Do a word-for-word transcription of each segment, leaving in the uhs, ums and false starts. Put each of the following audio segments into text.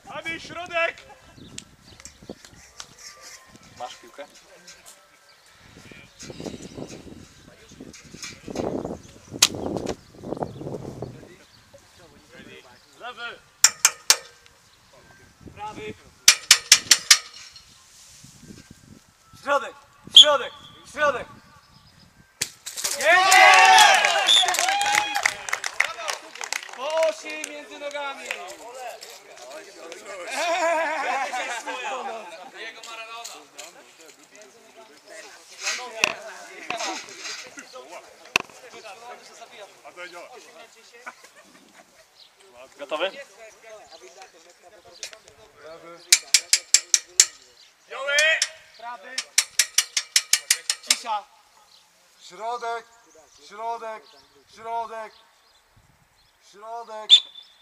Abi, środek! Masz piłkę? Lewy! Prawy. Środek, środek, środek. Po osi między nogami. Jego Maradona. Gotowy? Joły! Prawy. Cisza. Środek, środek, środek, środek.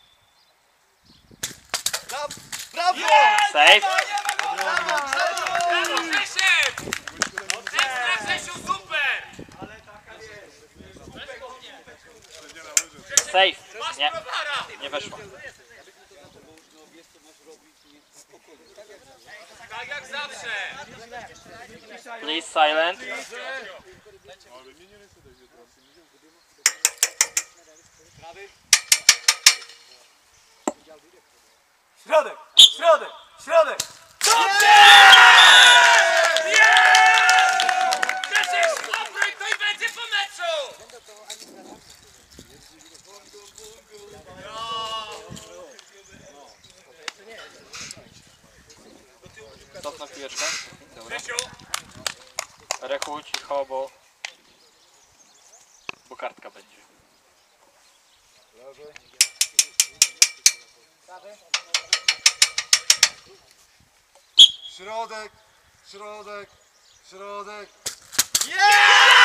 Brawo! Brawo! Save. Brawo, Grzesiek! Ekstra, Grzesiu, super! Save. Masz Nie, browara! nie weszło. Tak jak zawsze! Please silent. Środek, środek, środek. Grzesiek, spokój, to i będzie po meczu! Cofnę piłeczkę. Dobra. Grzesiu! Rechu, cicho, bo... Bo kartka będzie. Lewy. Środek, środek, środek. Yeah!